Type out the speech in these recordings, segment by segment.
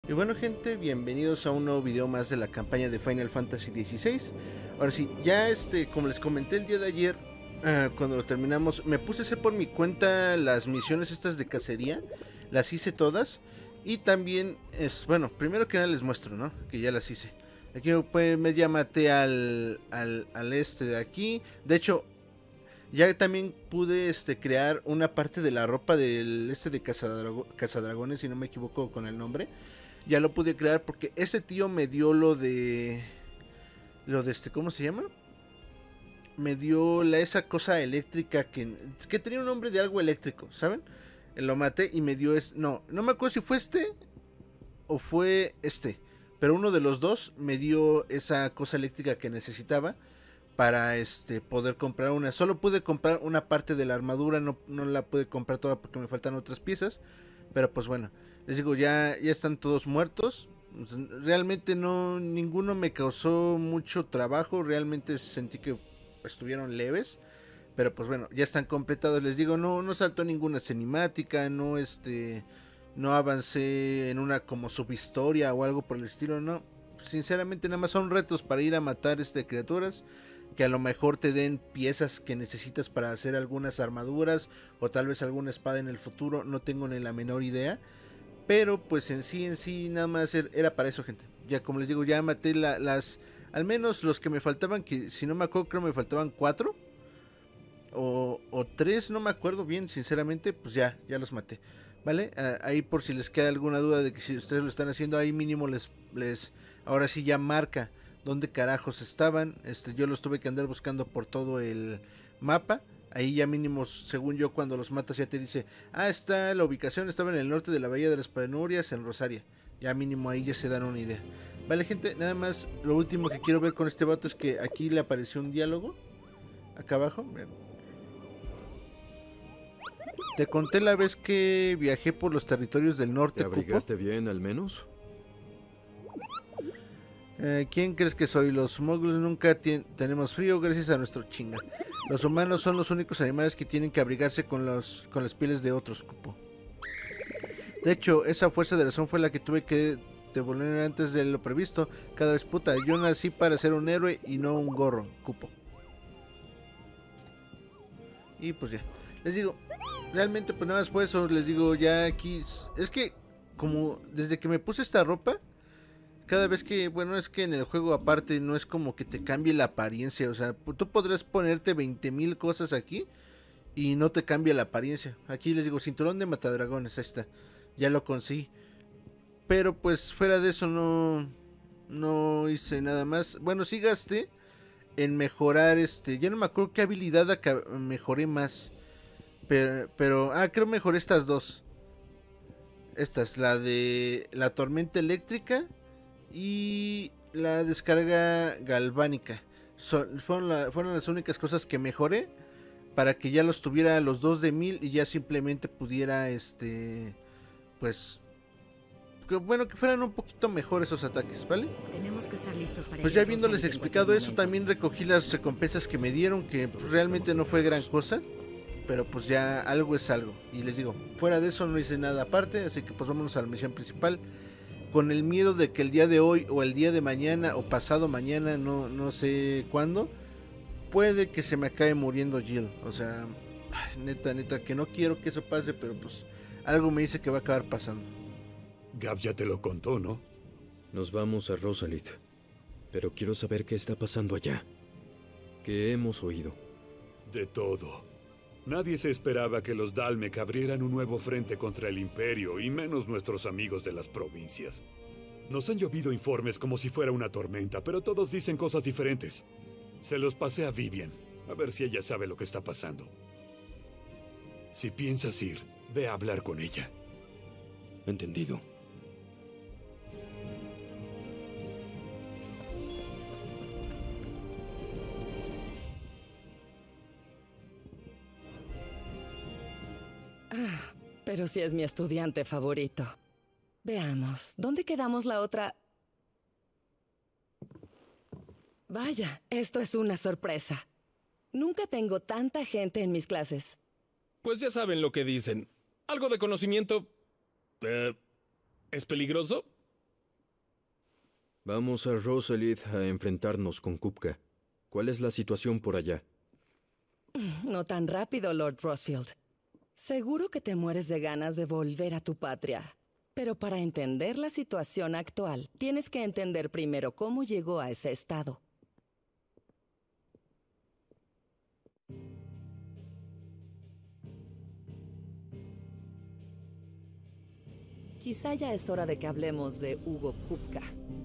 Y bueno, gente, bienvenidos a un nuevo video más de la campaña de Final Fantasy XVI. Ahora sí, ya como les comenté el día de ayer, cuando lo terminamos, me puse a hacer por mi cuenta las misiones estas de cacería, las hice todas. Y también, bueno, primero que nada les muestro, ¿no? Que ya las hice. Aquí pues, ya maté al este de aquí. De hecho, ya también pude crear una parte de la ropa del de Cazadragones, si no me equivoco con el nombre. Ya lo pude crear porque ese tío me dio ¿cómo se llama? Me dio esa cosa eléctrica que tenía un nombre de algo eléctrico, ¿saben? Lo maté y me dio no me acuerdo si fue o fue pero uno de los dos me dio esa cosa eléctrica que necesitaba para poder comprar una. Solo pude comprar una parte de la armadura, no la pude comprar toda porque me faltan otras piezas. Pero pues bueno, les digo, ya están todos muertos. Realmente ninguno me causó mucho trabajo. Realmente sentí que estuvieron leves. Pero pues bueno, ya están completados. Les digo, no saltó ninguna cinemática, no avancé en una como subhistoria o algo por el estilo, no. Sinceramente nada más son retos para ir a matar criaturas que a lo mejor te den piezas que necesitas para hacer algunas armaduras o tal vez alguna espada en el futuro, no tengo ni la menor idea. Pero pues en sí nada más era para eso, gente. Ya como les digo, ya maté al menos los que me faltaban, que si no me acuerdo creo me faltaban 4 o 3, no me acuerdo bien, sinceramente, pues ya los maté. ¿Vale? Ahí por si les queda alguna duda de que si ustedes lo están haciendo, ahí mínimo ahora sí ya marca dónde carajos estaban. Yo los tuve que andar buscando por todo el mapa. Ahí ya mínimo, según yo, cuando los matas ya te dice, está la ubicación, estaba en el norte de la Bahía de las Penurias, en Rosaria. Ya mínimo ahí ya se dan una idea. Vale, gente, nada más lo último que quiero ver con este vato es que aquí le apareció un diálogo. Acá abajo, te conté la vez que viajé por los territorios del ¿Te norte, Cupo. abrigaste bien al menos? ¿Quién crees que soy? Los moguls nunca tenemos frío gracias a nuestro chinga. Los humanos son los únicos animales que tienen que abrigarse con las pieles de otros, Cupo. De hecho, esa fuerza de razón fue la que tuve que devolver antes de lo previsto. Cada vez puta, yo nací para ser un héroe y no un gorro, Cupo. Y pues ya, les digo, realmente pues nada más por eso les digo ya aquí. Es que como desde que me puse esta ropa, cada vez que, bueno, es que en el juego aparte no es como que te cambie la apariencia. O sea, tú podrás ponerte 20,000 cosas aquí y no te cambia la apariencia. Aquí les digo, cinturón de matadragones, ahí está. Ya lo conseguí. Pero pues fuera de eso no hice nada más. Bueno, sí gasté en mejorar ya no me acuerdo qué habilidad mejoré más. Pero creo mejoré estas dos. Esta es la de la tormenta eléctrica y la descarga galvánica. Fueron las únicas cosas que mejoré para que ya los tuviera los dos de 1000 y ya simplemente pudiera pues bueno, que fueran un poquito mejor esos ataques, ¿vale? Tenemos que estar listos para Pues ir a ya habiéndoles Rosalie en cualquier explicado eso, momento. también recogí las recompensas que me dieron, que pues, realmente no fue gran cosa, pero pues ya algo es algo. Y les digo, fuera de eso no hice nada aparte, así que pues vámonos a la misión principal. Con el miedo de que el día de hoy o el día de mañana o pasado mañana, no sé cuándo, puede que se me acabe muriendo Jill. O sea, neta, que no quiero que eso pase, pero pues algo me dice que va a acabar pasando. Gab ya te lo contó, ¿no? Nos vamos a Rosalie, pero quiero saber qué está pasando allá. ¿Qué hemos oído? De todo. Nadie se esperaba que los Dalmek abrieran un nuevo frente contra el Imperio, y menos nuestros amigos de las provincias. Nos han llovido informes como si fuera una tormenta, pero todos dicen cosas diferentes. Se los pasé a Vivian, a ver si ella sabe lo que está pasando. Si piensas ir, ve a hablar con ella. Entendido. Pero si es mi estudiante favorito. Veamos, ¿dónde quedamos la otra? Vaya, esto es una sorpresa. Nunca tengo tanta gente en mis clases. Pues ya saben lo que dicen. Algo de conocimiento... ¿es peligroso? Vamos a Rosalith a enfrentarnos con Kupka. ¿Cuál es la situación por allá? No tan rápido, Lord Rosfield. Seguro que te mueres de ganas de volver a tu patria. Pero para entender la situación actual, tienes que entender primero cómo llegó a ese estado. Quizá ya es hora de que hablemos de Hugo Kupka,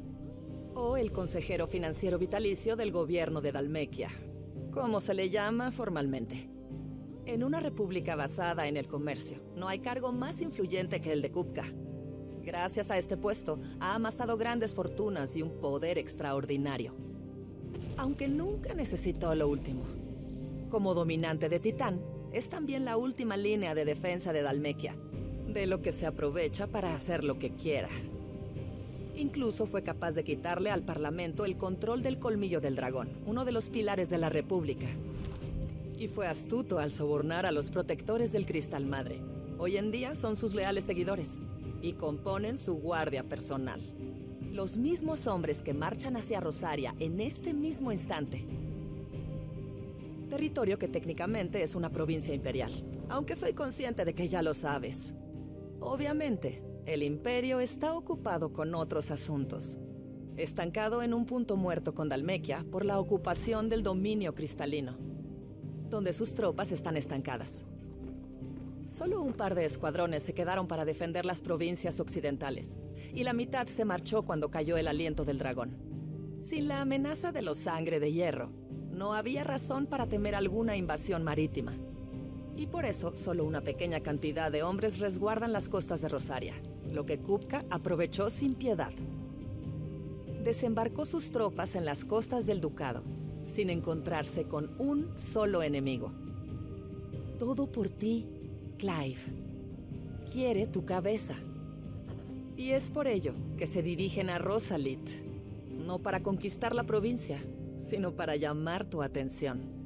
o el consejero financiero vitalicio del gobierno de Dhalmekia, como se le llama formalmente. En una república basada en el comercio, no hay cargo más influyente que el de Kupka. Gracias a este puesto, ha amasado grandes fortunas y un poder extraordinario. Aunque nunca necesitó lo último. Como dominante de Titán, es también la última línea de defensa de Dhalmekia, de lo que se aprovecha para hacer lo que quiera. Incluso fue capaz de quitarle al Parlamento el control del Colmillo del Dragón, uno de los pilares de la República. Y fue astuto al sobornar a los protectores del Cristal Madre. Hoy en día son sus leales seguidores y componen su guardia personal. Los mismos hombres que marchan hacia Rosaria en este mismo instante. Territorio que técnicamente es una provincia imperial, aunque soy consciente de que ya lo sabes. Obviamente, el imperio está ocupado con otros asuntos. Estancado en un punto muerto con Dhalmekia por la ocupación del dominio cristalino, donde sus tropas están estancadas. Solo un par de escuadrones se quedaron para defender las provincias occidentales, y la mitad se marchó cuando cayó el aliento del dragón. Sin la amenaza de los Sangre de Hierro, no había razón para temer alguna invasión marítima. Y por eso, solo una pequeña cantidad de hombres resguardan las costas de Rosaria, lo que Kupka aprovechó sin piedad. Desembarcó sus tropas en las costas del ducado, sin encontrarse con un solo enemigo. Todo por ti, Clive. Quiere tu cabeza. Y es por ello que se dirigen a Rosalith, no para conquistar la provincia, sino para llamar tu atención.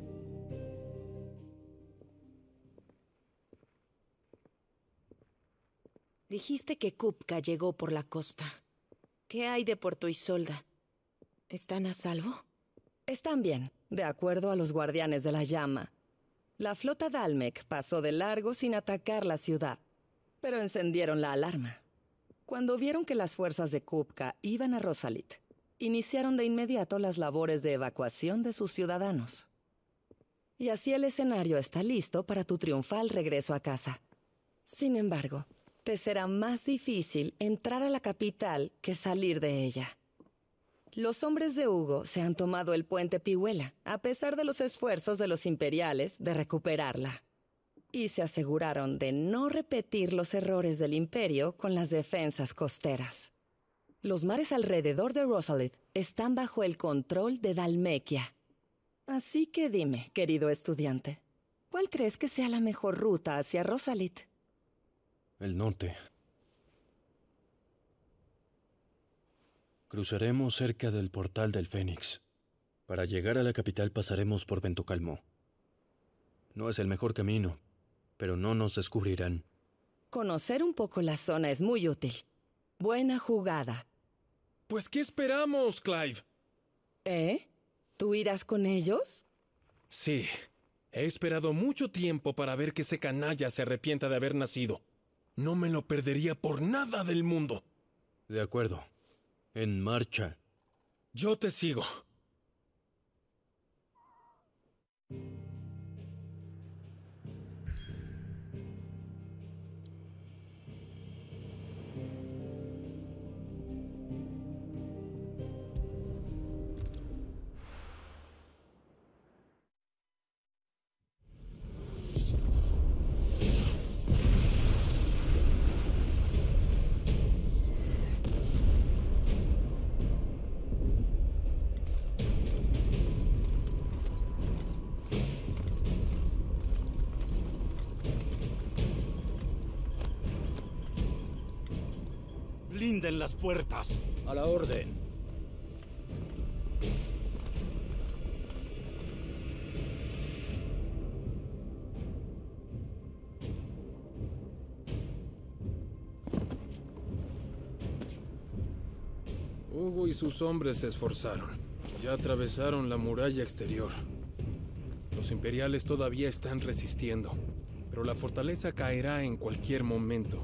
Dijiste que Kupka llegó por la costa. ¿Qué hay de Puerto Isolda? ¿Están a salvo? Están bien, de acuerdo a los guardianes de la llama. La flota Dhalmek pasó de largo sin atacar la ciudad, pero encendieron la alarma. Cuando vieron que las fuerzas de Kupka iban a Rosalith, iniciaron de inmediato las labores de evacuación de sus ciudadanos. Y así el escenario está listo para tu triunfal regreso a casa. Sin embargo, te será más difícil entrar a la capital que salir de ella. Los hombres de Hugo se han tomado el puente Pihuela, a pesar de los esfuerzos de los imperiales de recuperarla. Y se aseguraron de no repetir los errores del imperio con las defensas costeras. Los mares alrededor de Rosalith están bajo el control de Dhalmekia. Así que dime, querido estudiante, ¿cuál crees que sea la mejor ruta hacia Rosalith? El norte. Cruzaremos cerca del portal del Fénix. Para llegar a la capital pasaremos por Ventocalmó. No es el mejor camino, pero no nos descubrirán. Conocer un poco la zona es muy útil. Buena jugada. Pues, ¿qué esperamos, Clive? ¿Eh? ¿Tú irás con ellos? Sí. He esperado mucho tiempo para ver que ese canalla se arrepienta de haber nacido. No me lo perdería por nada del mundo. De acuerdo. En marcha. Yo te sigo. Blinden las puertas. A la orden. Hugo y sus hombres se esforzaron. Ya atravesaron la muralla exterior. Los imperiales todavía están resistiendo, pero la fortaleza caerá en cualquier momento.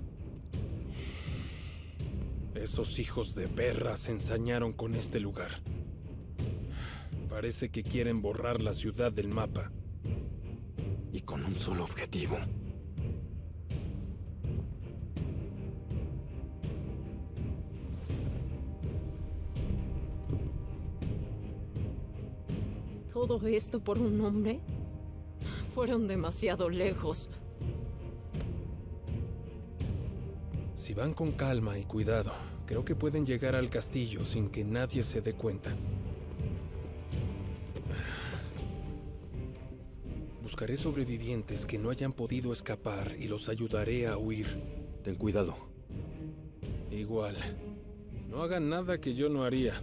Esos hijos de perra se ensañaron con este lugar. Parece que quieren borrar la ciudad del mapa. Y con un solo objetivo. ¿Todo esto por un hombre? Fueron demasiado lejos. Si van con calma y cuidado, creo que pueden llegar al castillo sin que nadie se dé cuenta. Buscaré sobrevivientes que no hayan podido escapar y los ayudaré a huir. Ten cuidado. Igual. No hagan nada que yo no haría.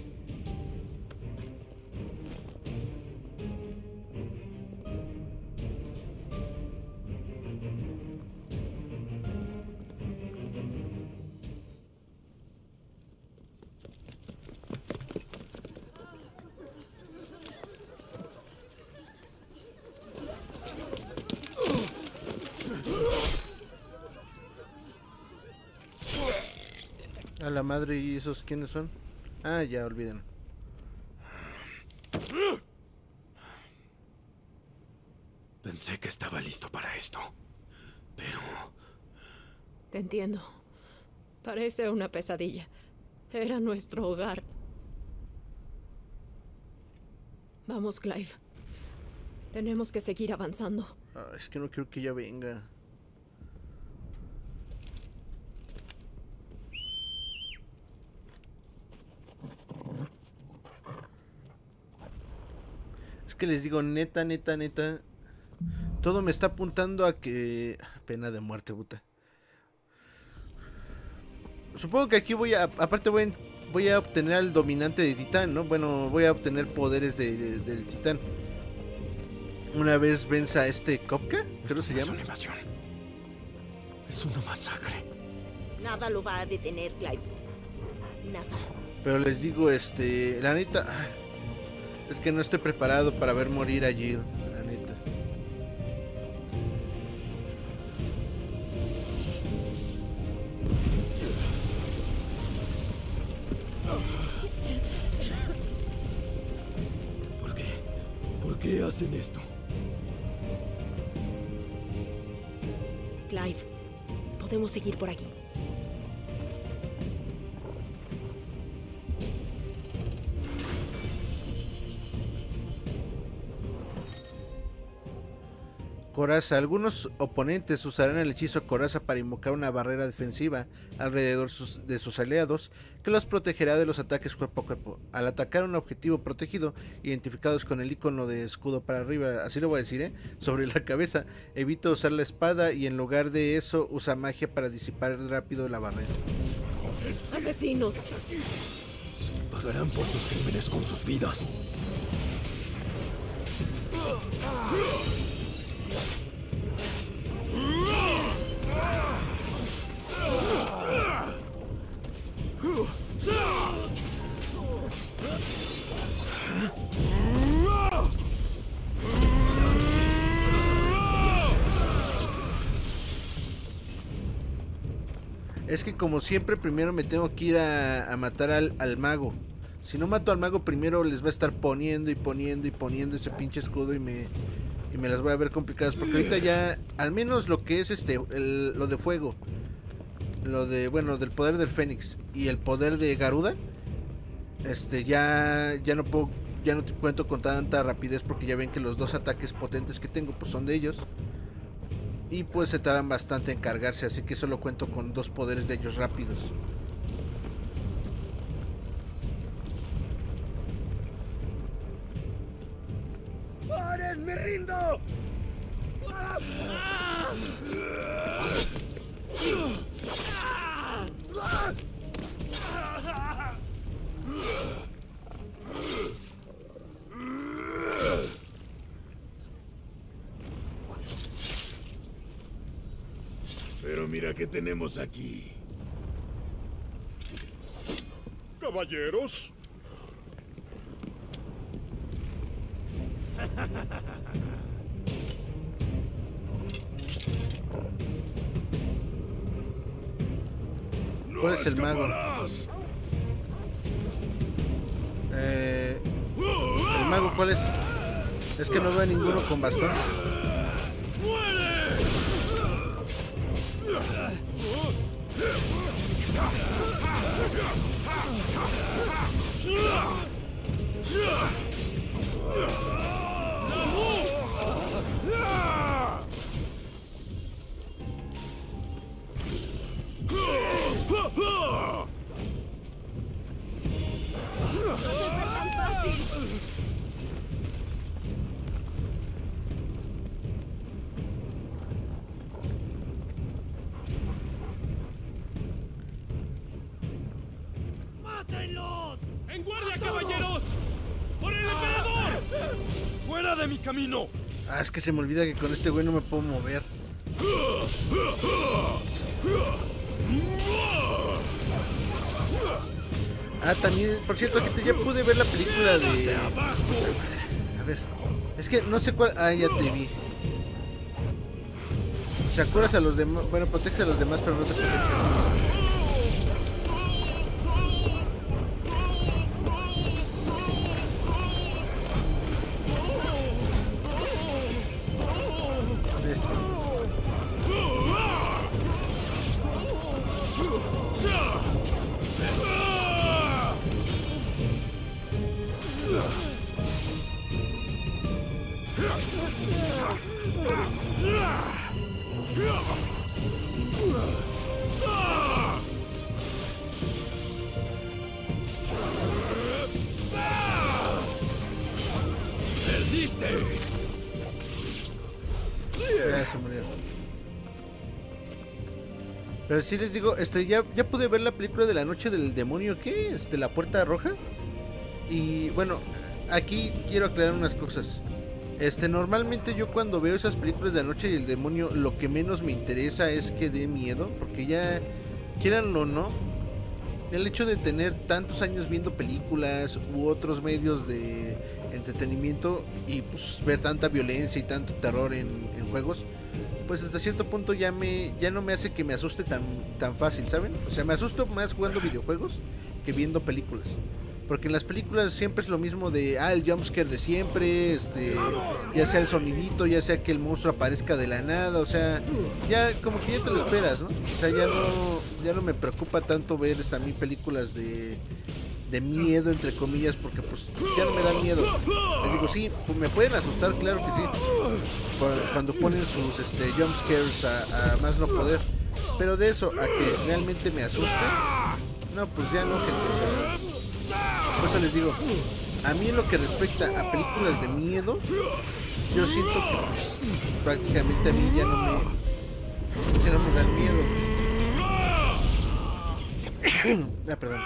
A la madre, ¿y esos quiénes son? Ah, ya, olviden. Pensé que estaba listo para esto, pero... Te entiendo. Parece una pesadilla. Era nuestro hogar. Vamos, Clive. Tenemos que seguir avanzando. Ah, es que no quiero que ella venga. Es que les digo, neta, todo me está apuntando a que... Pena de muerte, puta. Supongo que aquí aparte voy a obtener al dominante de Titán, ¿no? Bueno, voy a obtener poderes del Titán. Una vez venza a este Kopka, creo se llama. Es una invasión. Es una masacre. Nada lo va a detener, Clive. Nada. Pero les digo, la neta... Es que no estoy preparado para ver morir allí, la neta. ¿Por qué hacen esto? Clive, podemos seguir por aquí. Coraza. Algunos oponentes usarán el hechizo Coraza para invocar una barrera defensiva alrededor de sus aliados que los protegerá de los ataques cuerpo a cuerpo. Al atacar un objetivo protegido, identificados con el icono de escudo para arriba, así lo voy a decir, sobre la cabeza, evita usar la espada y en lugar de eso usa magia para disipar rápido la barrera. ¡Asesinos! Pagarán por sus crímenes con sus vidas. Es que como siempre primero me tengo que ir a matar al mago. Si no mato al mago primero les va a estar poniendo ese pinche escudo y me las voy a ver complicadas. Porque ahorita ya, al menos lo que es lo de fuego, lo de, bueno, del poder del Fénix y el poder de Garuda, ya no puedo, ya no te cuento con tanta rapidez porque ya ven que los dos ataques potentes que tengo pues son de ellos. Y pues se tardan bastante en cargarse, así que solo cuento con dos poderes de ellos rápidos. ¡Paren! ¡Me rindo! Pero mira qué tenemos aquí. caballeros. ¿Cuál es el mago? ¿El mago cuál es? Es que no veo a ninguno con bastón. ¡Mátenlos! ¡En guardia, caballeros! ¡Por el emperador! ¡Fuera de mi camino! Ah, es que se me olvida que con este güey no me puedo mover. Ah, también, por cierto, gente, ya pude ver la película de... A ver, es que no sé cuál... Ah, ya te vi. ¿Se acuerdas a los demás? Bueno, protege a los demás, pero no te proteges a ti mismo. Ya se murió. Pero sí les digo, ya pude ver la película de La Noche del Demonio, ¿qué? La Puerta Roja. Y bueno, aquí quiero aclarar unas cosas. Normalmente yo cuando veo esas películas de La Noche del Demonio, lo que menos me interesa es que dé miedo, porque ya, quieranlo o no, el hecho de tener tantos años viendo películas u otros medios de entretenimiento y pues ver tanta violencia y tanto terror en juegos, pues hasta cierto punto ya no me hace que me asuste tan fácil, ¿saben? O sea, me asusto más jugando videojuegos que viendo películas. Porque en las películas siempre es lo mismo de, el jumpscare de siempre, ya sea el sonidito, ya sea que el monstruo aparezca de la nada, o sea, ya como que ya te lo esperas, ¿no? O sea, ya no me preocupa tanto ver a mí películas de miedo, entre comillas, porque pues ya no me dan miedo. Les digo, sí, pues me pueden asustar, claro que sí, cuando ponen sus jumpscares a más no poder, pero de eso a que realmente me asuste, no, pues ya no, gente, o sea, por eso les digo, a mí en lo que respecta a películas de miedo, yo siento que pues, prácticamente a mí ya no me dan miedo. Perdón.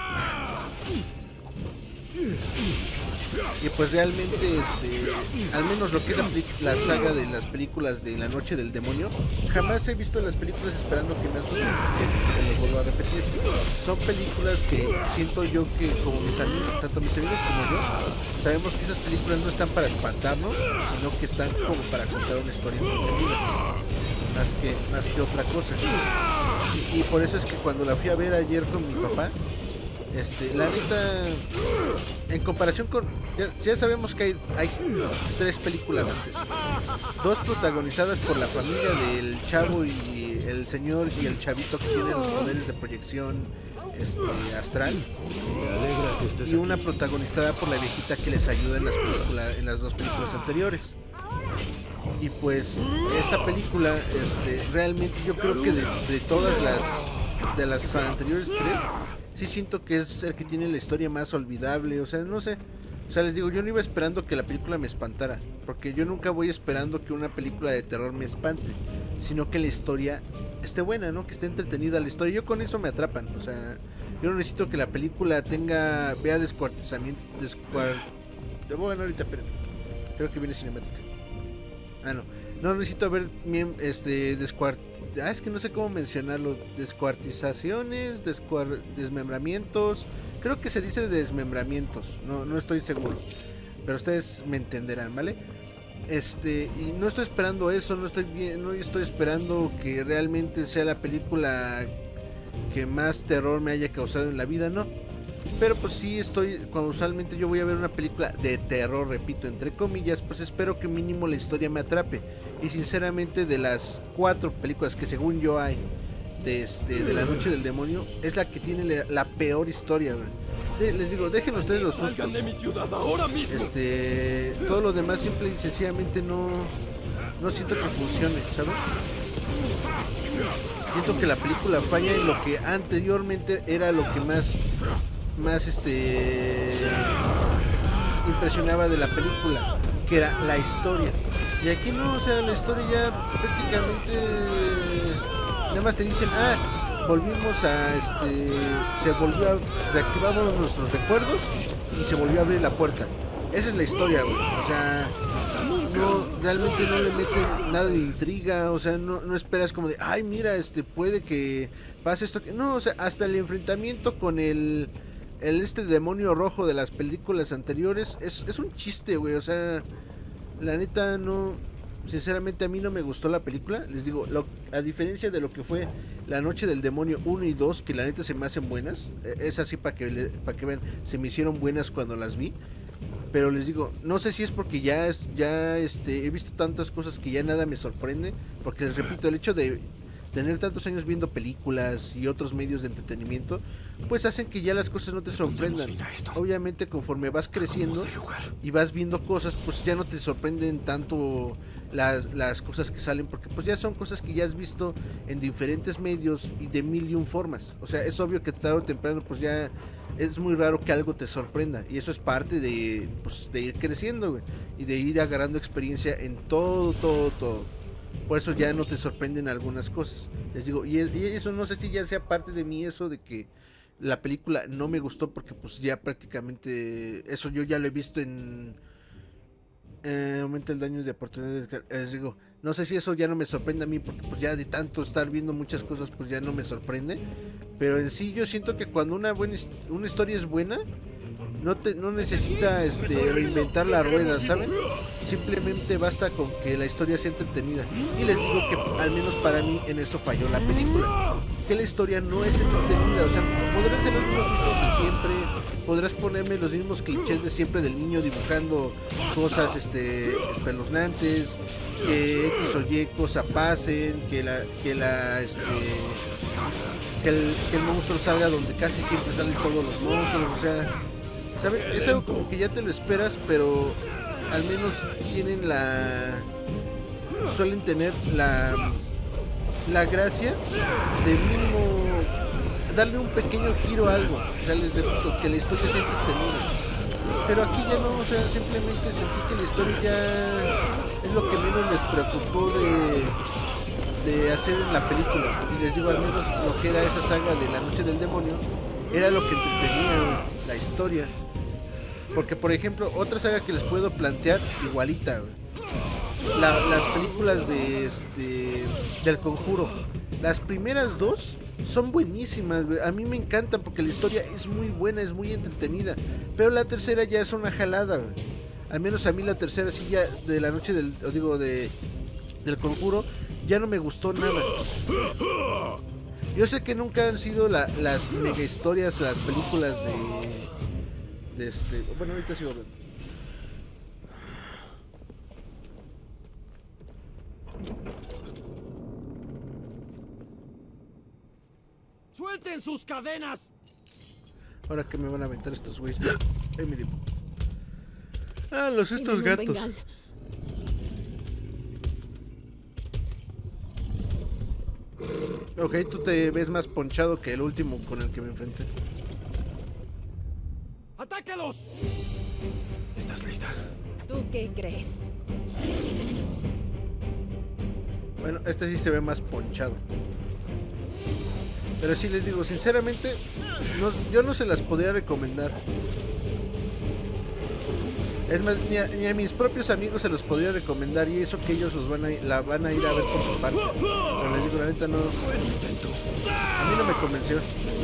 Y pues realmente, al menos lo que es la saga de las películas de La Noche del Demonio, jamás he visto las películas esperando que me asusten, porque se los vuelvo a repetir. Son películas que siento yo que, como mis amigos, tanto mis amigos como yo, sabemos que esas películas no están para espantarnos, sino que están como para contar una historia entretenida, más que otra cosa. Y por eso es que cuando la fui a ver ayer con mi papá, la neta, en comparación con... Ya sabemos que hay 3 películas antes. 2 protagonizadas por la familia del chavo y el señor y el chavito que tiene los poderes de proyección astral. Y una protagonizada por la viejita que les ayuda en las 2 películas anteriores. Y pues esta película, realmente yo creo que de todas las anteriores 3, sí siento que es el que tiene la historia más olvidable, o sea, no sé. O sea, les digo, yo no iba esperando que la película me espantara, porque yo nunca voy esperando que una película de terror me espante, sino que la historia esté buena, ¿no? Que esté entretenida la historia. Yo con eso me atrapan, o sea, yo no necesito que la película vea descuartizamiento, bueno, ahorita, pero creo que viene cinemática. No No necesito ver es que no sé cómo mencionarlo. Descuartizaciones, desmembramientos. Creo que se dice desmembramientos. No estoy seguro. Pero ustedes me entenderán, ¿vale? Y no estoy esperando eso. No estoy esperando que realmente sea la película que más terror me haya causado en la vida, ¿no? Pero pues sí cuando usualmente yo voy a ver una película de terror, repito, entre comillas, pues espero que mínimo la historia me atrape. Y sinceramente, de las 4 películas que según yo hay de La Noche del Demonio, es la que tiene la peor historia, güey. Les digo, dejen ustedes los sustos. ¡Salgan de mi ciudad ahora mismo! Todo lo demás simple y sencillamente no siento que funcione, ¿sabes? Siento que la película falla en lo que anteriormente era lo que más impresionaba de la película, que era la historia. Y aquí no, o sea, la historia ya prácticamente nada más te dicen, volvimos reactivamos nuestros recuerdos y se volvió a abrir la puerta. Esa es la historia, güey. O sea, realmente no le meten nada de intriga, o sea, no esperas como de, ay, mira, puede que pase esto. No, o sea, hasta el enfrentamiento con el demonio rojo de las películas anteriores es un chiste, güey. O sea, la neta sinceramente a mí no me gustó la película. Les digo, a diferencia de lo que fue La Noche del Demonio 1 y 2, que la neta se me hacen buenas. Es así para que vean, se me hicieron buenas cuando las vi. Pero les digo, no sé si es porque ya he visto tantas cosas que ya nada me sorprende. Porque les repito, el hecho de tener tantos años viendo películas y otros medios de entretenimiento, pues hacen que ya las cosas no te sorprendan. Obviamente conforme vas creciendo y vas viendo cosas, pues ya no te sorprenden tanto las cosas que salen, porque pues ya son cosas que ya has visto en diferentes medios y de 1001 formas. O sea, es obvio que tarde o temprano pues ya es muy raro que algo te sorprenda, y eso es parte de ir creciendo, güey, y de ir agarrando experiencia en todo. Por eso ya no te sorprenden algunas cosas. Les digo, y eso no sé si ya sea parte de mí, eso de que la película no me gustó, porque pues ya prácticamente eso yo ya lo he visto en aumenta el daño de oportunidad. Les digo, no sé si eso ya no me sorprende a mí, porque pues ya de tanto estar viendo muchas cosas pues ya no me sorprende. Pero en sí yo siento que cuando una historia es buena, no necesita reinventar la rueda, ¿saben? Simplemente basta con que la historia sea entretenida. Y les digo que al menos para mí en eso falló la película, que la historia no es entretenida. O sea, podrán ser los mismos sustos de siempre, podrás ponerme los mismos clichés de siempre del niño dibujando cosas espeluznantes, que X o Y cosa pasen, que el monstruo salga donde casi siempre salen todos los monstruos. O sea, ¿sabes? Es algo como que ya te lo esperas, pero al menos suelen tener la gracia de mínimo darle un pequeño giro a algo. O sea, les repito, que la historia sea entretenida. Pero aquí ya no, o sea, simplemente sentí que la historia ya es lo que menos les preocupó de hacer en la película. Y les digo, al menos lo que era esa saga de La Noche del Demonio era lo que entretenía la historia. Porque por ejemplo, otra saga que les puedo plantear igualita, las películas del Conjuro, las primeras 2 son buenísimas, a mí me encantan porque la historia es muy buena, es muy entretenida. Pero la tercera ya es una jalada, al menos a mí la tercera sí, ya de La Noche del Conjuro ya no me gustó nada. Yo sé que nunca han sido las mega historias, las películas bueno, ahorita sigo hablando. ¡Suelten sus cadenas! Ahora que me van a aventar estos güeyes. Estos gatos. Bengal. Ok, tú te ves más ponchado que el último con el que me enfrenté. ¡Atácalos! ¿Estás lista? ¿Tú qué crees? Bueno, este sí se ve más ponchado. Pero sí les digo, sinceramente, yo no se las podría recomendar. Es más, ni a mis propios amigos se los podría recomendar, y eso que ellos la van a ir a ver por su parte. Pero les digo, la neta no. A mí no me convenció.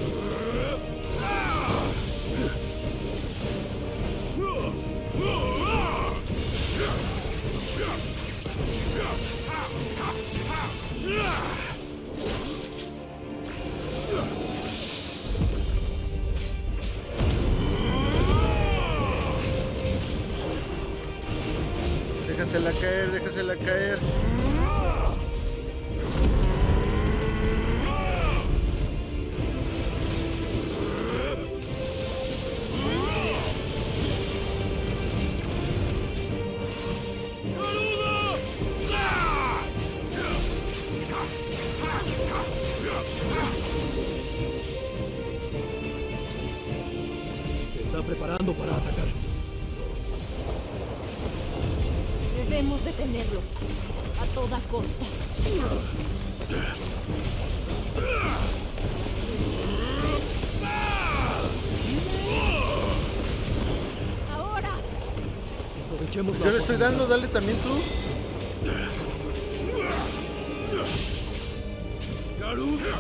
Déjasela caer. Se está preparando para atacar. Debemos detenerlo. A toda costa. ¡Ahora! Aprovechemos la Yo le estoy dando, dale también tú. ¡Garuda!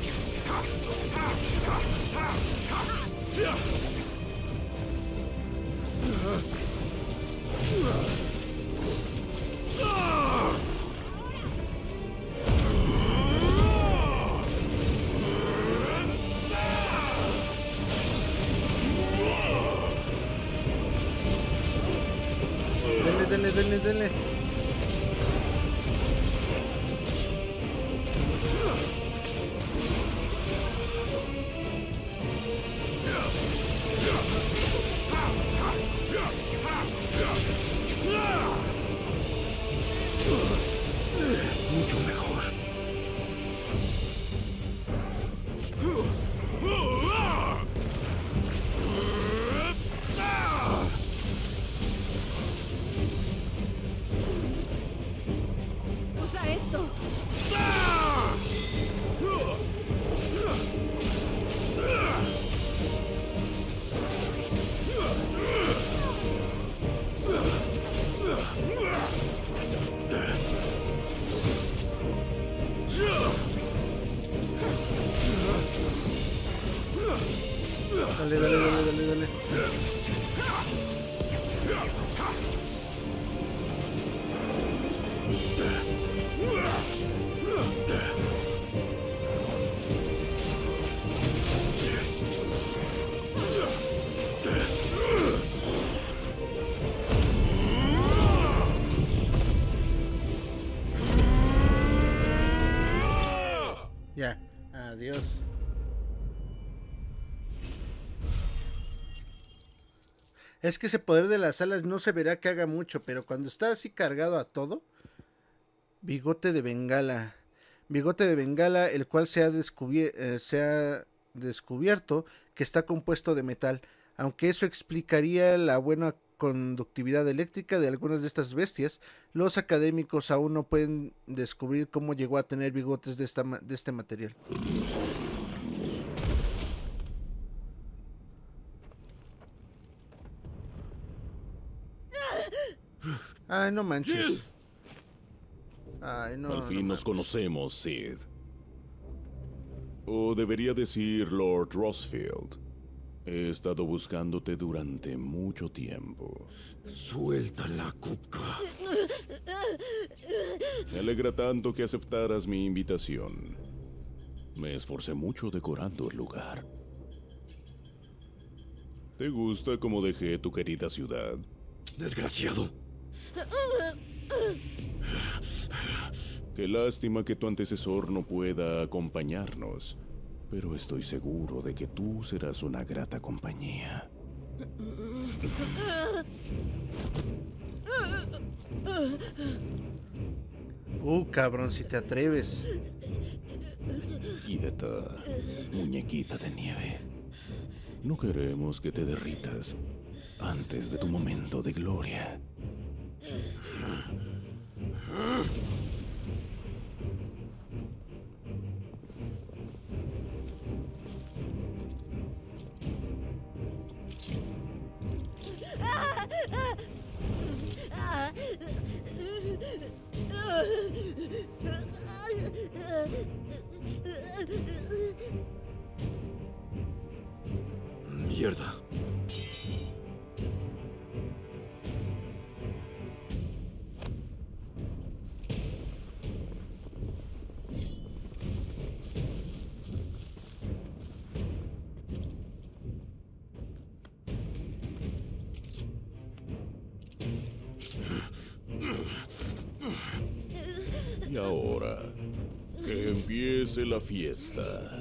Denle. Mucho mejor. Usa esto. Dale. Ya, adiós. Es que ese poder de las alas no se verá que haga mucho, pero cuando está así cargado a todo, bigote de bengala. Bigote de bengala, el cual se ha descubierto que está compuesto de metal, aunque eso explicaría la buena conductividad eléctrica de algunas de estas bestias. Los académicos aún no pueden descubrir cómo llegó a tener bigotes de este material. Ay, no manches. Ay, no. Al fin no nos conocemos, Sid. O debería decir Lord Rosfield. He estado buscándote durante mucho tiempo. Suéltala, Kupka. Me alegra tanto que aceptaras mi invitación. Me esforcé mucho decorando el lugar. ¿Te gusta cómo dejé tu querida ciudad? Desgraciado. Qué lástima que tu antecesor no pueda acompañarnos, pero estoy seguro de que tú serás una grata compañía. Cabrón, si te atreves. Quieta, muñequita de nieve. No queremos que te derritas antes de tu momento de gloria. Mierda. Y ahora, que empiece la fiesta.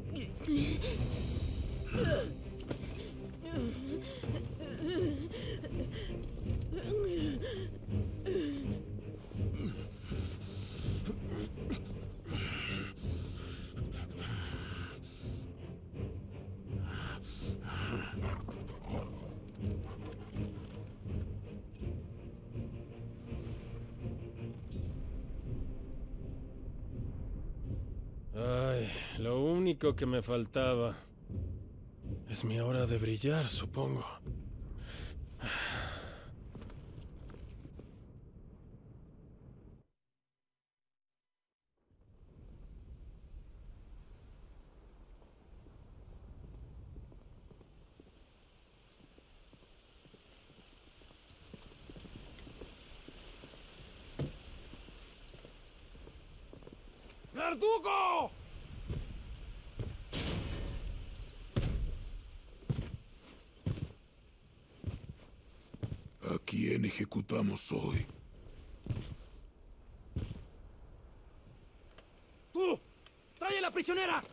Ay, lo único que me faltaba es mi hora de brillar, supongo. ¡Verdugo! ¿A quién ejecutamos hoy? ¡Tú! ¡Trae a la prisionera!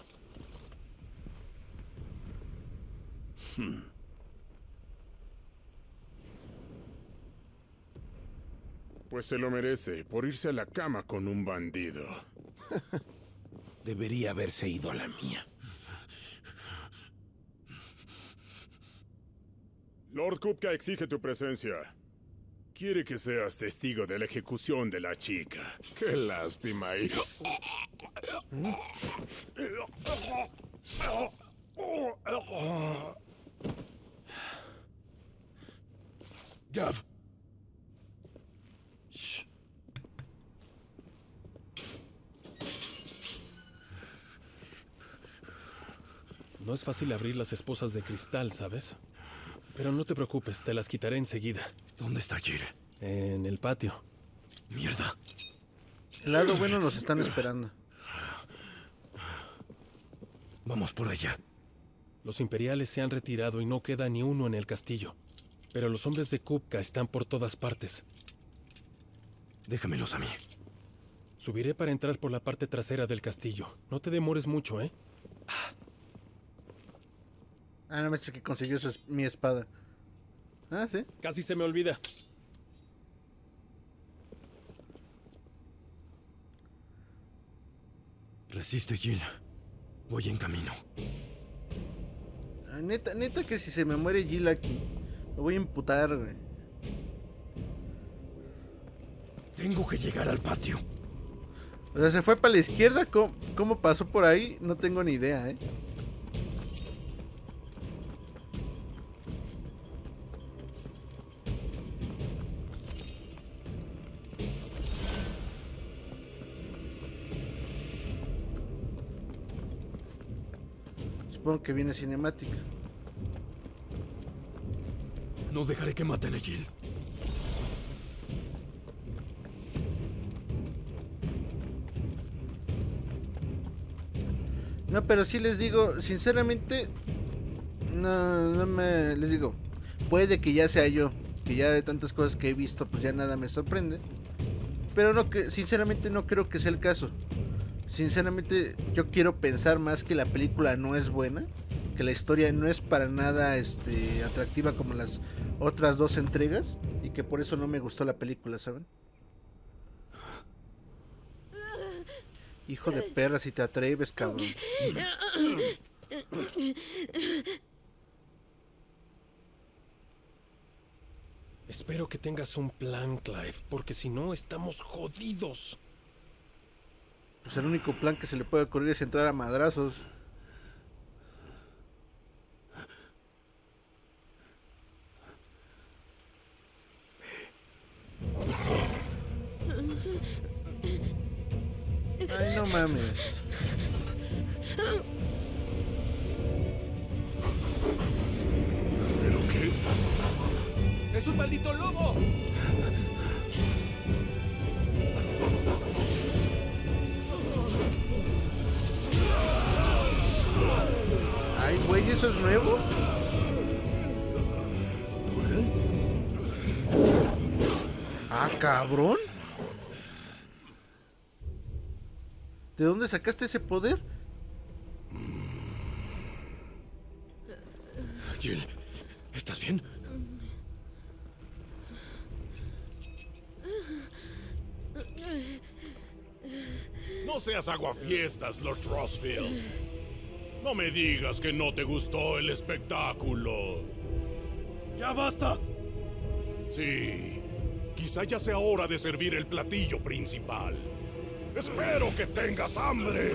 Pues se lo merece por irse a la cama con un bandido. Debería haberse ido a la mía. Lord Kupka exige tu presencia. Quiere que seas testigo de la ejecución de la chica. Qué lástima, hijo. Gav. No es fácil abrir las esposas de cristal, ¿sabes? Pero no te preocupes, te las quitaré enseguida. ¿Dónde está Jill? En el patio. Mierda. El lado bueno nos están esperando. Vamos por allá. Los imperiales se han retirado y no queda ni uno en el castillo. Pero los hombres de Kupka están por todas partes. Déjamelos a mí. Subiré para entrar por la parte trasera del castillo. No te demores mucho, ¿eh? Ah, no me dices que consiguió mi espada. Ah, sí. Casi se me olvida. Resiste, Jill. Voy en camino. Ay, neta que si se me muere Jill aquí, me voy a emputar, güey. Tengo que llegar al patio. O sea, se fue para la izquierda. ¿Cómo pasó por ahí? No tengo ni idea, Supongo que viene cinemática. No dejaré que maten a Jill. No, pero sí les digo, sinceramente, les digo, puede que ya sea yo, que ya de tantas cosas que he visto, pues ya nada me sorprende. Pero no, que sinceramente no creo que sea el caso. Sinceramente, yo quiero pensar más que la película no es buena, que la historia no es para nada atractiva como las otras dos entregas, y que por eso no me gustó la película, ¿saben? Hijo de perra, si te atreves, cabrón. Espero que tengas un plan, Clive, porque si no, estamos jodidos. Pues el único plan que se le puede ocurrir es entrar a madrazos. Ay, no mames. ¿Pero qué? ¡Es un maldito lobo! Ay, güey, ¿eso es nuevo? Ah, cabrón. ¿De dónde sacaste ese poder? Jill, ¿estás bien? No seas aguafiestas, Lord Rossfield. No me digas que no te gustó el espectáculo. ¡Ya basta! Sí, quizá ya sea hora de servir el platillo principal. Espero que tengas hambre.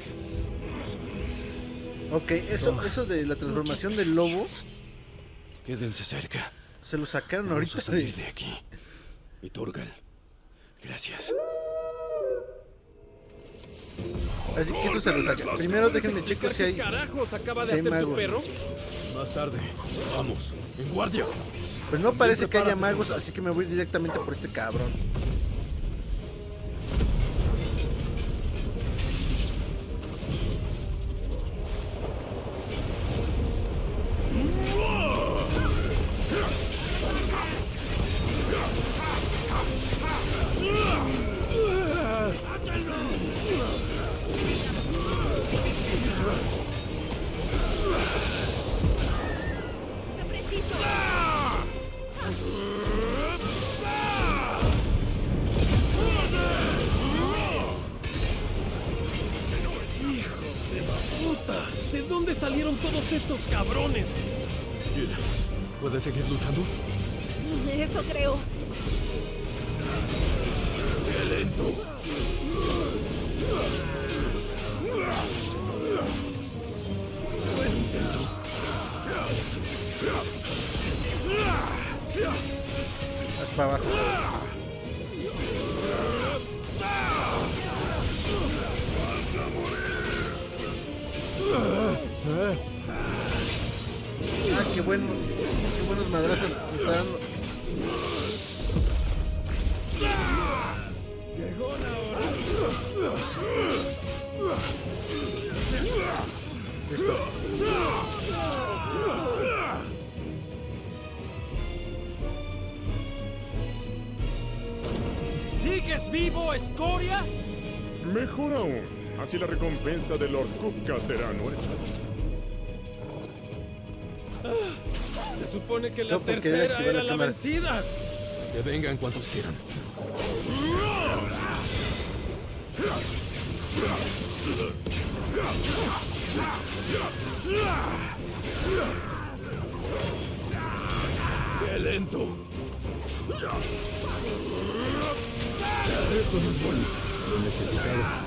Ok, eso de la transformación del lobo Quédense cerca. se lo sacaron Vamos ahorita a salir de aquí. Y Turgal, gracias. Así que eso se lo saca. Primero déjenme checar si hay... ¿Qué carajos acaba de si hay hacer tu magos. perro? Más tarde. Vamos, en guardia. Pues no parece que haya magos, así que me voy directamente por este cabrón. ¿De dónde salieron todos estos cabrones? Jill, ¿puedes seguir luchando? Eso creo. ¡Qué lento! Más para abajo. Ah, qué buenos madrazos me está dando. Llegó la hora. Listo. ¿Sigues vivo, escoria? Mejor aún, así la recompensa de Lord Kupka será nuestra. Se supone que la No, porque tercera activar la era la cámara. vencida. Que vengan cuantos quieran. ¡Qué lento! Esto no es bueno. Lo necesitaba.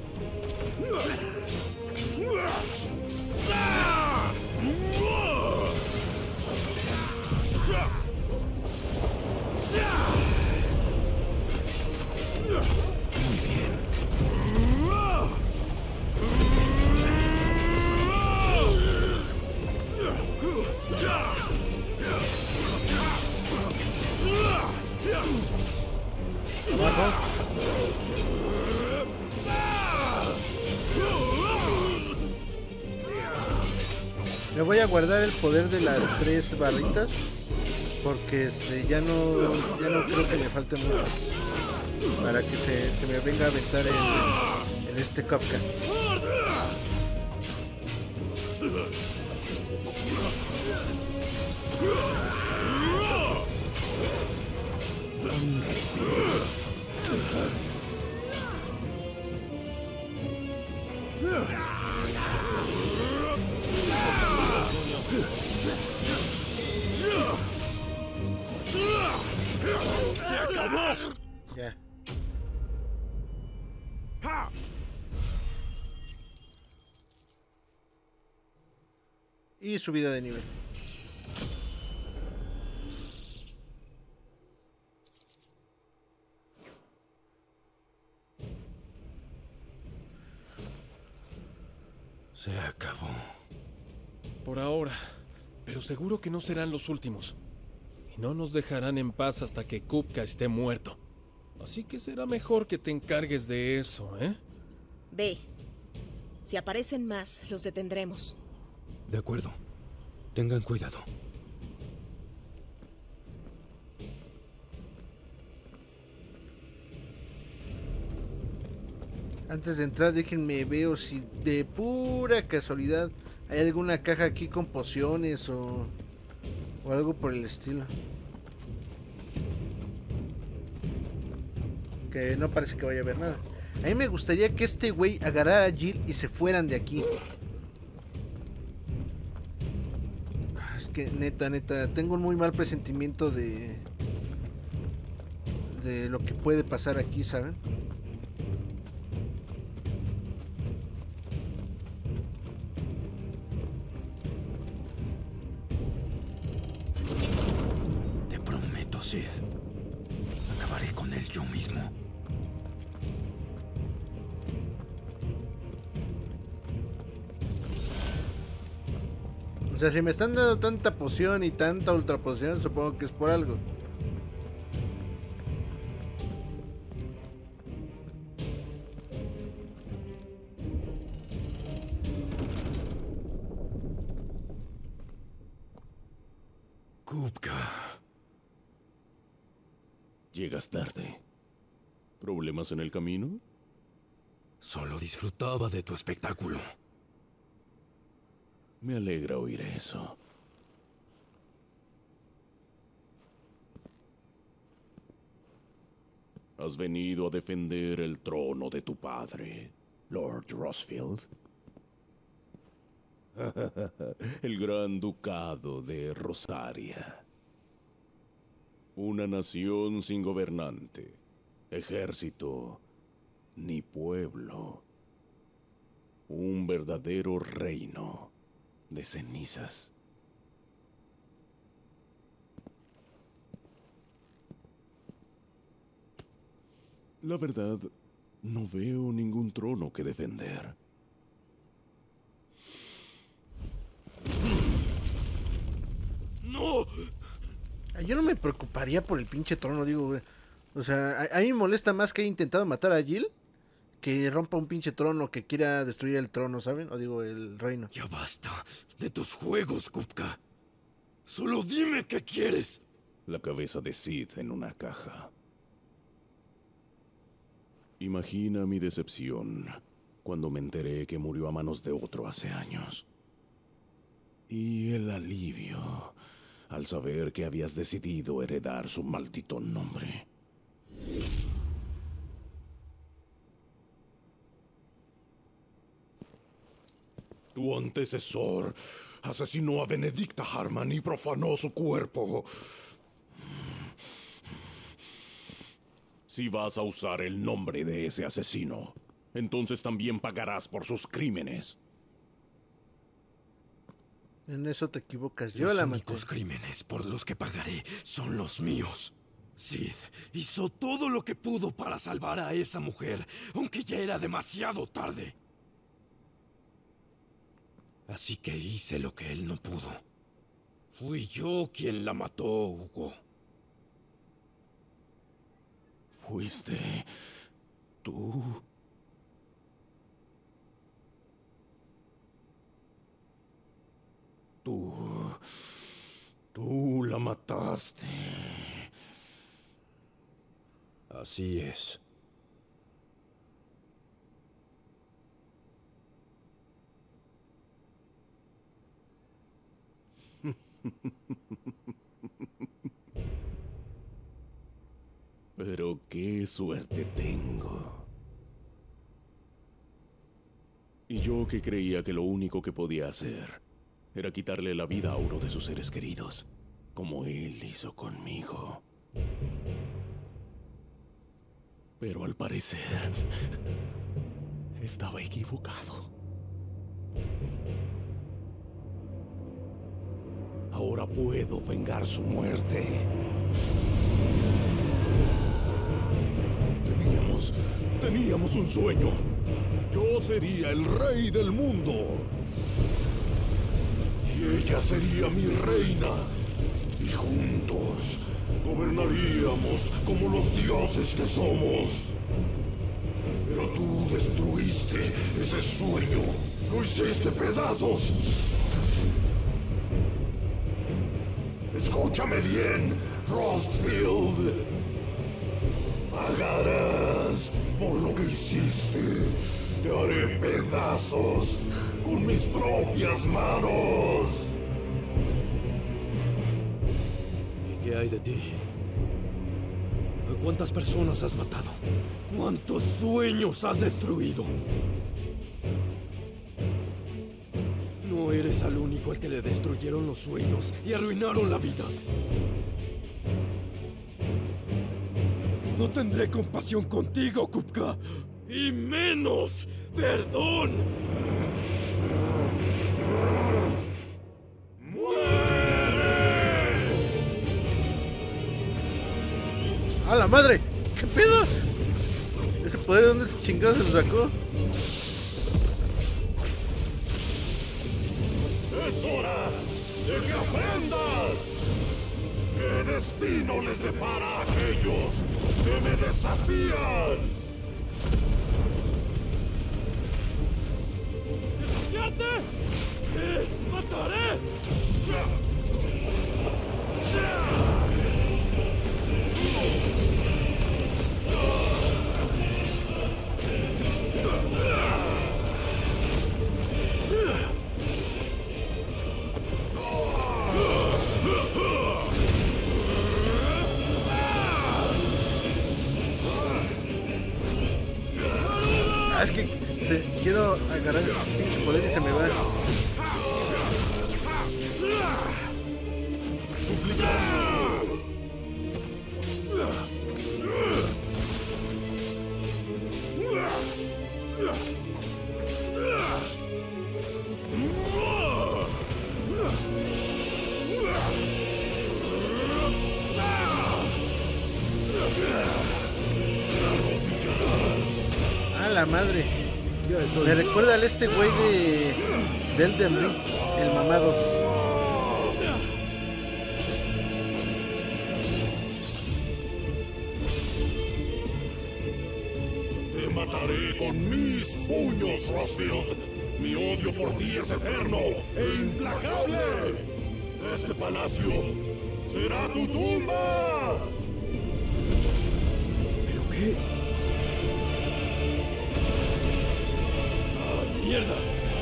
Me voy a guardar el poder de las 3 barritas porque ya no creo que me falte mucho para que se me venga a aventar en este Kupka. ¡Se acabó! Ya. Y subida de nivel. Se acabó. Por ahora, pero seguro que no serán los últimos. Y no nos dejarán en paz hasta que Kupka esté muerto. Así que será mejor que te encargues de eso, ¿eh? Ve. Si aparecen más, los detendremos. De acuerdo. Tengan cuidado. Antes de entrar, déjenme veo si de pura casualidad hay alguna caja aquí con pociones o algo por el estilo. Que no parece que vaya a haber nada. A mí me gustaría que este güey agarrara a Jill y se fueran de aquí. Es que neta, tengo un muy mal presentimiento de lo que puede pasar aquí, ¿saben? Te prometo, Sid. Acabaré con él yo mismo. O sea, si me están dando tanta poción y tanta ultra poción, supongo que es por algo. Kupka. Llegas tarde. ¿Problemas en el camino? Solo disfrutaba de tu espectáculo. Me alegra oír eso. ¿Has venido a defender el trono de tu padre, Lord Rosfield? El gran ducado de Rosaria. Una nación sin gobernante, ejército, ni pueblo. Un verdadero reino de cenizas. La verdad, no veo ningún trono que defender. ¡No! Yo no me preocuparía por el pinche trono, digo, güey. O sea, a mí me molesta más que haya intentado matar a Jill que rompa un pinche trono, que quiera destruir el trono, ¿saben? O digo, el reino. Ya basta de tus juegos, Kupka. Solo dime qué quieres. La cabeza de Sid en una caja. Imagina mi decepción cuando me enteré que murió a manos de otro hace años. Y el alivio al saber que habías decidido heredar su maldito nombre. Tu antecesor asesinó a Benedicta Harman y profanó su cuerpo. Si vas a usar el nombre de ese asesino, entonces también pagarás por sus crímenes. En eso te equivocas. Yo Los la maté. únicos crímenes por los que pagaré son los míos. Sid hizo todo lo que pudo para salvar a esa mujer, aunque ya era demasiado tarde. Así que hice lo que él no pudo. Fui yo quien la mató, Hugo. ¿Fuiste tú? Tú la mataste. Así es. Pero qué suerte tengo. Y yo que creía que lo único que podía hacer era quitarle la vida a uno de sus seres queridos, como él hizo conmigo. Pero al parecer estaba equivocado. Ahora puedo vengar su muerte. Teníamos un sueño. yo sería el rey del mundo. Y ella sería mi reina. Y juntos gobernaríamos como los dioses que somos. Pero tú destruiste ese sueño. Lo hiciste pedazos. Escúchame bien, Rostfield. Pagarás por lo que hiciste. Te haré pedazos con mis propias manos. ¿Y qué hay de ti? ¿A cuántas personas has matado? ¿Cuántos sueños has destruido? No eres el único al que le destruyeron los sueños y arruinaron la vida. No tendré compasión contigo, Kupka. Y menos perdón. ¡A la madre! ¿Qué pedo? ¿Ese poder de dónde se chingado se lo sacó? ¡Es hora de que aprendas! ¿Qué destino les depara a aquellos que me desafían? ¡Desafiarte! ¡Te mataré! Es que quiero agarrar el pinche poder y se me va. ¡A la madre! Me recuerda al este güey de Elden Ring, el mamado. Te mataré con mis puños, Rostfield. Mi odio por ti es eterno e implacable. Este palacio será tu tumba. ¿Pero qué? ¡Ah, mierda!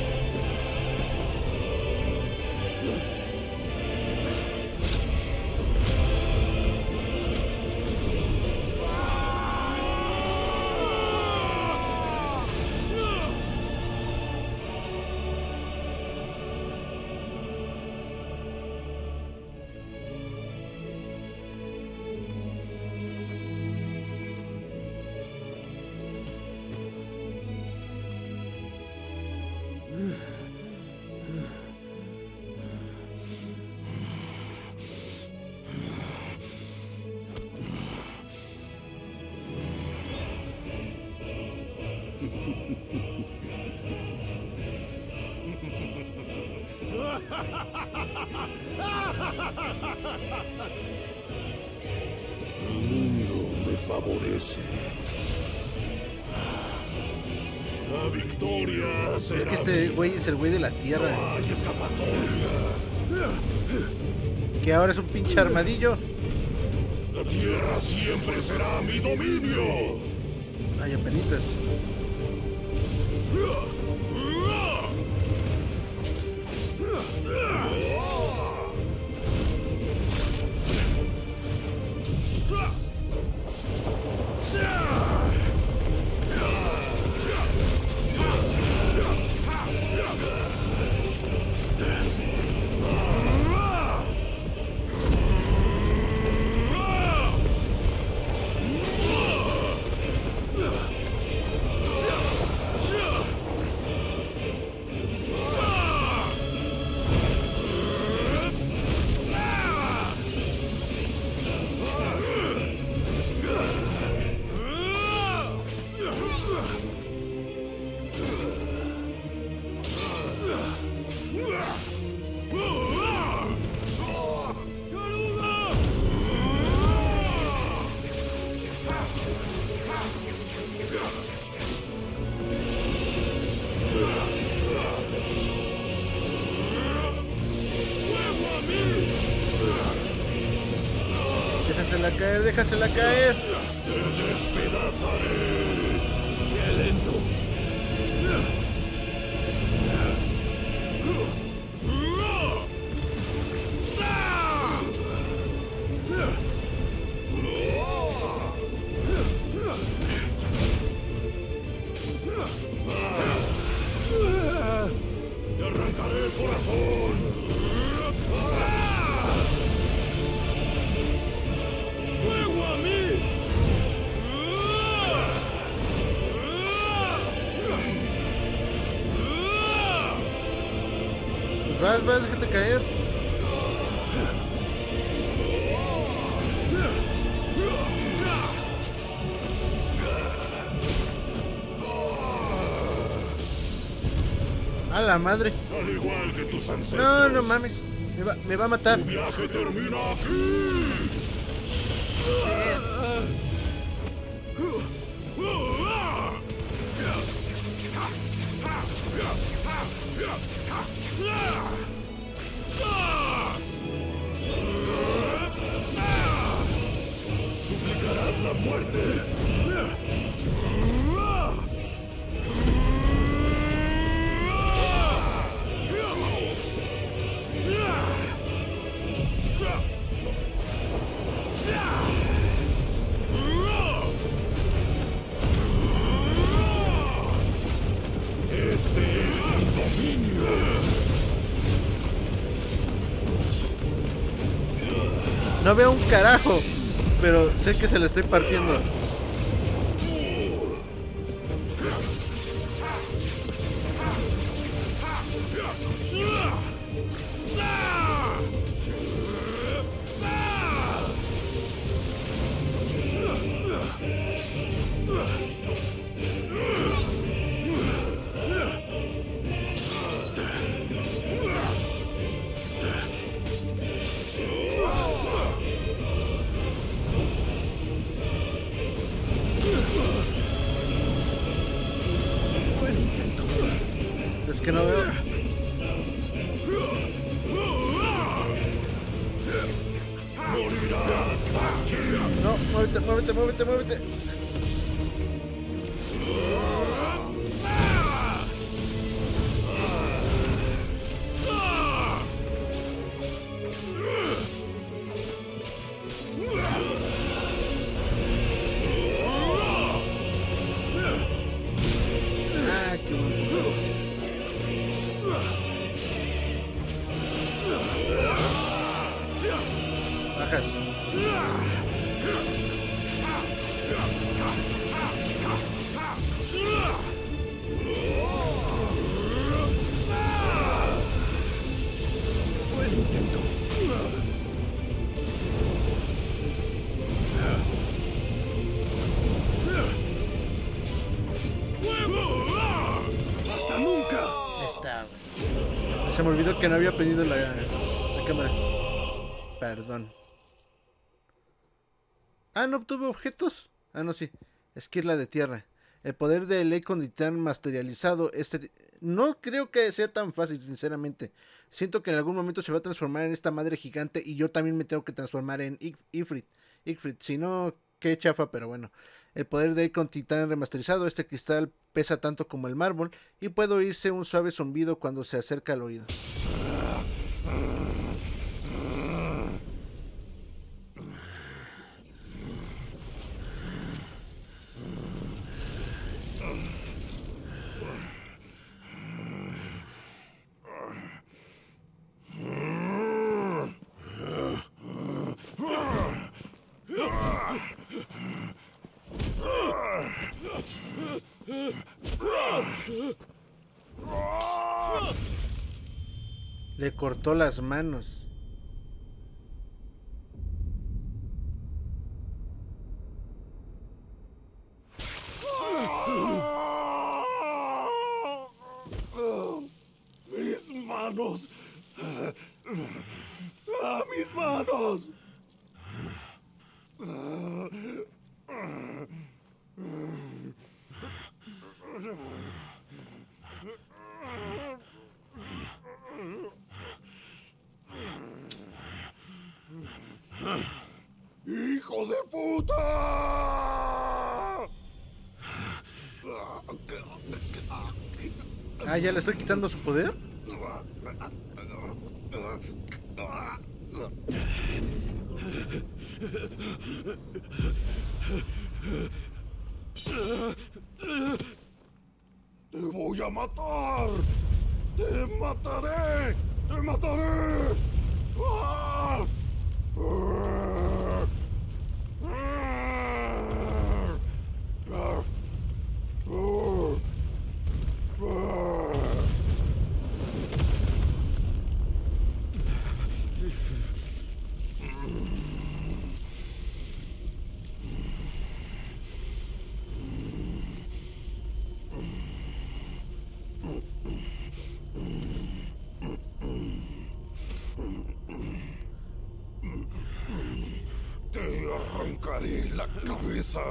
El mundo me favorece. La victoria será. Es que este güey es el güey de la tierra. No hay escapatoria. Que ahora es un pinche armadillo. La tierra siempre será mi dominio. Ay, apenitas. Déjasela caer, déjasela caer. Te despedazaré. ¡Qué lento! ¡Te arrancaré el corazón! ¡Fuego a mí! Pues vas, déjate caer. A la madre. Al igual que tus ancestros. No, no mames. Me va a matar. Tu viaje termina aquí. Suplicarás la muerte. No veo un carajo, pero sé que se lo estoy partiendo. Es que no veo. No, muévete. Ah, qué bueno. Bajas. Buen intento. ¡Hasta nunca! Está. Se me olvidó que no había prendido la cámara. Perdón. Ah, no obtuve objetos. Ah, no, sí. Esquirla de tierra. El poder de Leicon Titán materializado. No creo que sea tan fácil, sinceramente. Siento que en algún momento se va a transformar en esta madre gigante. Y yo también me tengo que transformar en Ifrit. Si no, qué chafa, pero bueno. El poder de Leicon Titán remasterizado. Este cristal pesa tanto como el mármol. Y puede oírse un suave zumbido cuando se acerca al oído. Le cortó las manos. ¡Mis manos! ¡Ah, mis manos! hijo de puta! Ah, ¿ya le estoy quitando su poder? ¡Te voy a matar! ¡Te mataré! ¡Te mataré! ¡Ah! Te arrancaré la cabeza.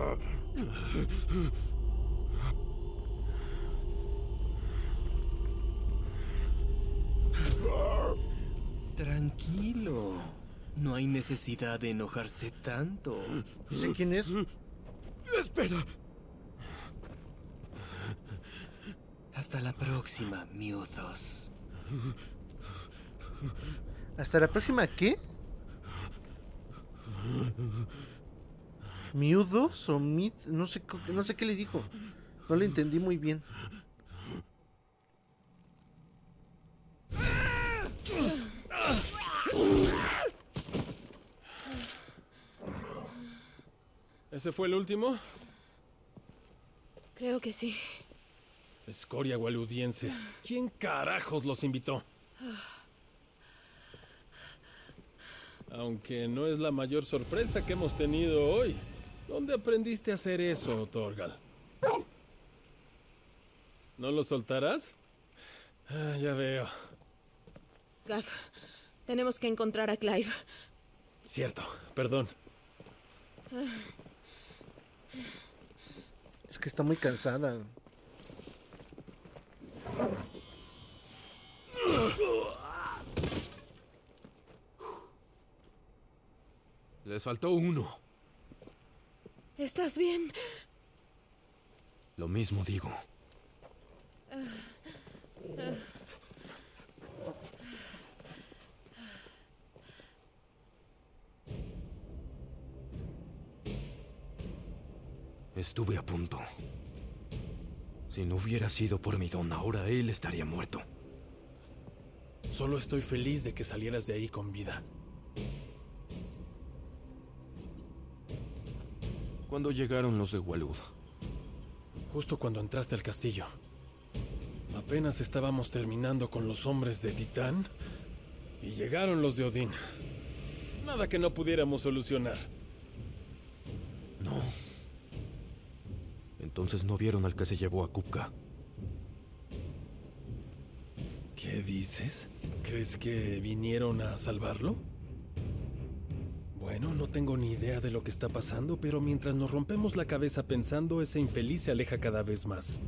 Tranquilo. No hay necesidad de enojarse tanto. ¿Sí quién es? Espera. Hasta la próxima, miudos. ¿Hasta la próxima qué? ¿Miudos o mid? No sé qué le dijo. No le entendí muy bien. ¿Ese fue el último? Creo que sí. Escoria gualudiense. ¿Quién carajos los invitó? Aunque no es la mayor sorpresa que hemos tenido hoy. ¿Dónde aprendiste a hacer eso, Torgal? ¿No lo soltarás? Ah, ya veo. Gav, tenemos que encontrar a Clive. Cierto, perdón. Es que está muy cansada. Les faltó uno. ¿Estás bien? Lo mismo digo. Estuve a punto. Si no hubiera sido por mi don, ahora él estaría muerto. Solo estoy feliz de que salieras de ahí con vida. ¿Cuándo llegaron los de Walud? Justo cuando entraste al castillo. Apenas estábamos terminando con los hombres de Titán y llegaron los de Odín. Nada que no pudiéramos solucionar. No. Entonces no vieron al que se llevó a Kupka. ¿Qué dices? ¿Crees que vinieron a salvarlo? Bueno, no tengo ni idea de lo que está pasando, pero mientras nos rompemos la cabeza pensando, ese infeliz se aleja cada vez más.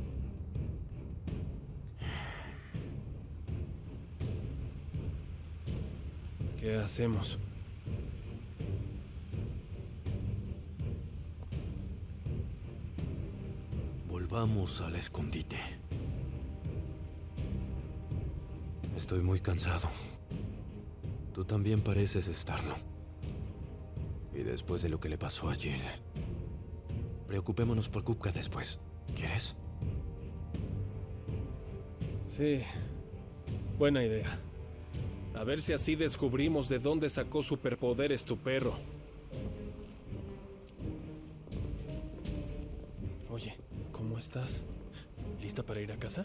¿Qué hacemos? Volvamos al escondite. Estoy muy cansado. Tú también pareces estarlo. Y después de lo que le pasó a Jill, preocupémonos por Kupka después. ¿Quieres? Sí, buena idea. A ver si así descubrimos de dónde sacó superpoderes tu perro. Oye, ¿cómo estás? ¿Lista para ir a casa?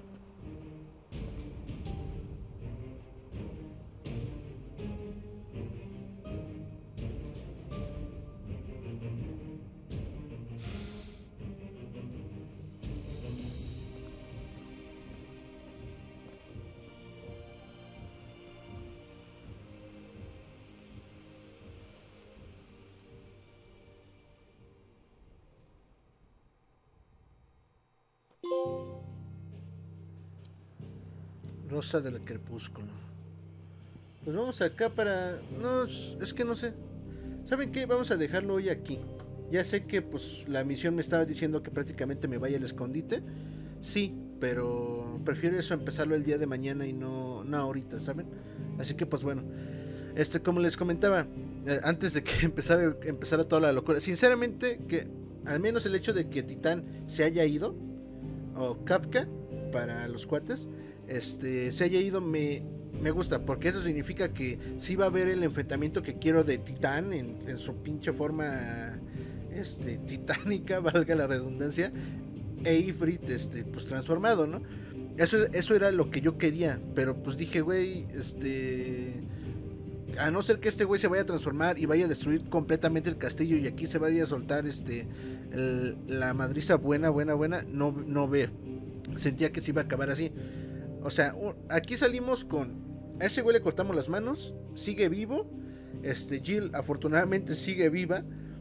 Rosa del crepúsculo. Pues vamos acá para... No, es que no sé. ¿saben qué? Vamos a dejarlo hoy aquí. Ya sé que pues la misión me estaba diciendo que prácticamente me vaya al escondite. Sí, pero prefiero eso empezarlo el día de mañana y no ahorita, ¿saben? Así que pues bueno, como les comentaba, antes de que empezara toda la locura, sinceramente que al menos el hecho de que Titán se haya ido, o Kapka para los cuates, se haya ido me gusta, porque eso significa que sí va a haber el enfrentamiento que quiero de Titán en su pinche forma titánica, valga la redundancia, e Ifrit pues transformado, ¿no? Eso era lo que yo quería, pero pues dije, güey, a no ser que este güey se vaya a transformar y vaya a destruir completamente el castillo y aquí se vaya a soltar la madriza buena, no veo. Sentía que se iba a acabar así. O sea, aquí salimos con a ese güey le cortamos las manos, sigue vivo. Jill afortunadamente sigue viva.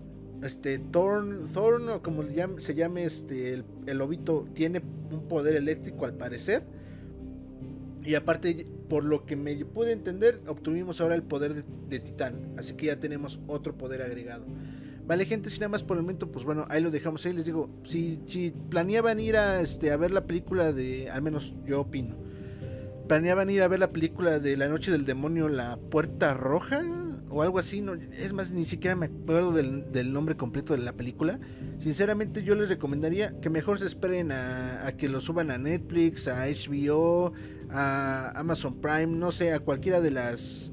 Thorn o como se llame el lobito, tiene un poder eléctrico al parecer. Y aparte, por lo que me pude entender, obtuvimos ahora el poder de Titán. Así que ya tenemos otro poder agregado. Vale, gente, sin nada más por el momento, pues bueno, ahí lo dejamos ahí. Les digo, si planeaban ir a ver la película de, al menos yo opino, planeaban ir a ver la película de La Noche del Demonio, La Puerta Roja o algo así, no, es más, ni siquiera me acuerdo del nombre completo de la película. Sinceramente yo les recomendaría que mejor se esperen a que lo suban a Netflix, a HBO, a Amazon Prime, no sé, a cualquiera de las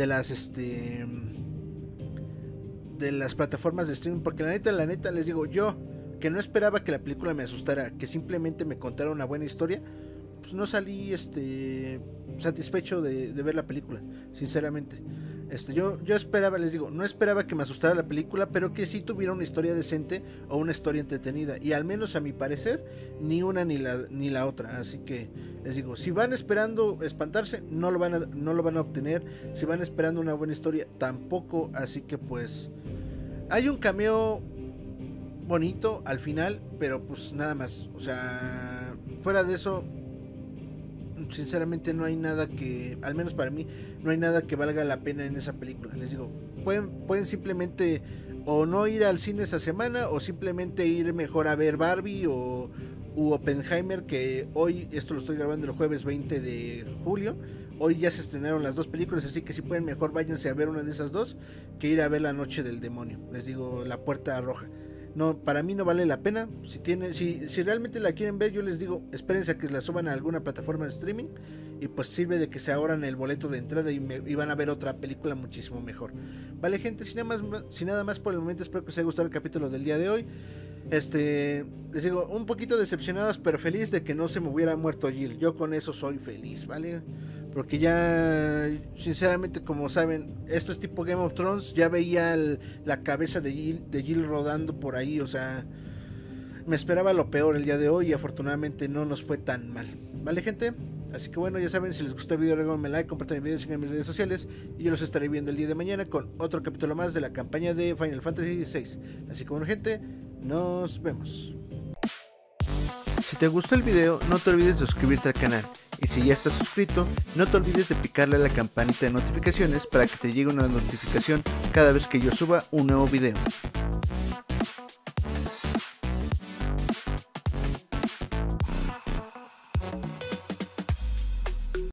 plataformas de streaming, porque la neta les digo, yo que no esperaba que la película me asustara, que simplemente me contara una buena historia, pues no salí satisfecho de ver la película, sinceramente. Yo esperaba, les digo, no esperaba que me asustara la película, pero que sí tuviera una historia decente o una historia entretenida, y al menos a mi parecer ni una ni la otra. Así que les digo, si van esperando espantarse, no lo van a obtener. Si van esperando una buena historia, tampoco. Así que pues hay un cameo bonito al final, pero pues nada más. O sea, fuera de eso, sinceramente no hay nada que, al menos para mí, no hay nada que valga la pena en esa película. Les digo, pueden simplemente o no ir al cine esa semana, o simplemente ir mejor a ver Barbie u Oppenheimer, que hoy, esto lo estoy grabando el jueves 20 de julio, hoy ya se estrenaron las dos películas, así que si pueden mejor váyanse a ver una de esas dos, que ir a ver La Noche del Demonio. Les digo, La Puerta Roja. No, para mí no vale la pena. Si realmente la quieren ver, yo les digo, espérense a que la suban a alguna plataforma de streaming, y pues sirve de que se ahorran el boleto de entrada y van a ver otra película muchísimo mejor. Vale, gente, sin nada más por el momento, espero que os haya gustado el capítulo del día de hoy. Les digo, un poquito decepcionados, pero feliz de que no se me hubiera muerto Jill. Yo con eso soy feliz, ¿vale? Porque ya, sinceramente, como saben, esto es tipo Game of Thrones. Ya veía la cabeza de Jill rodando por ahí. O sea, me esperaba lo peor el día de hoy, y afortunadamente no nos fue tan mal. ¿Vale, gente? Así que bueno, ya saben, si les gustó el video, regálenme like, compartan el video, sigan mis redes sociales, y yo los estaré viendo el día de mañana con otro capítulo más de la campaña de Final Fantasy VI. Así que bueno, gente, nos vemos. Si te gustó el video, no te olvides de suscribirte al canal, y si ya estás suscrito, no te olvides de picarle a la campanita de notificaciones para que te llegue una notificación cada vez que yo suba un nuevo video.